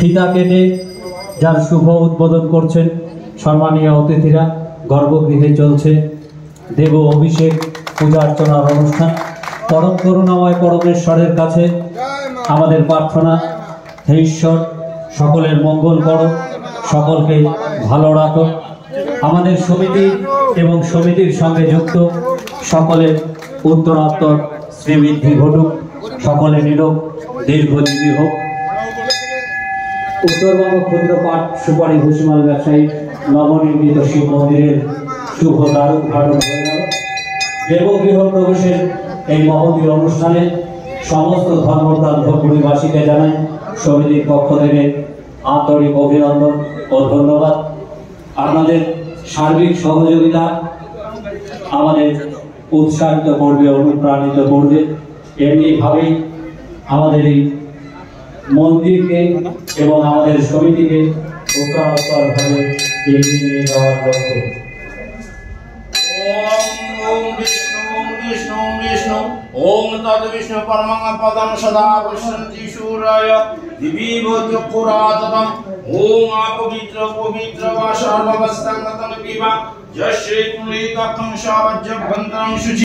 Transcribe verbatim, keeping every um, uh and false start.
ফিতা কেটে যার শুভ উদ্বোধন করছেন সম্মানীয় অতিথিরা। গর্ভগৃহে চলছে দেব অভিষেক পূজা অর্চনার অনুষ্ঠান। পরম করুণাময় পরমেশ্বরের কাছে আমাদের প্রার্থনা, হে ঈশ্বর সকলের মঙ্গল করো, সকলকে ভালো রাখো। আমাদের সমিতি এবং সমিতির সঙ্গে যুক্ত সকলের উত্তরাত্তর শ্রীবৃদ্ধি ঘটুক, সকলে নিরোগ দীর্ঘজীবী হোক। উত্তরবঙ্গ ক্ষুদ্র পাট সুপারি ভুসিমাল ব্যবসায়ী নবনির্মিত শিব মন্দিরের শুভ দ্বার উদ্ঘাটন হয়ে গেল। দেবগৃহ প্রবেশের এই মহতীয় অনুষ্ঠানে সমস্ত ধর্মপ্রাণ ধূপগুড়িবাসীকে জানাই সমিতির পক্ষ থেকে আন্তরিক অভিনন্দন ও ধন্যবাদ। আপনাদের সার্বিক সহযোগিতা আমাদের উৎসাহিত করবে, অনুপ্রাণিত করবে। এমনিভাবেই আমাদের এই মন্দিরকে এবং আমাদের সমিতিকে উত্তরোত্তরভাবে এগিয়ে নিয়ে যাওয়ার লক্ষ্যে। ओम तद विष्णु परमं पदं सदा पश्यन्ति सूर्याय दिवि भूतपुराततम्। ओम अपवित्र पवित्र वा सर्ववस्त्रं गतं पिबा यश्चैकुलिकं शावज्जभन्तं शुचि।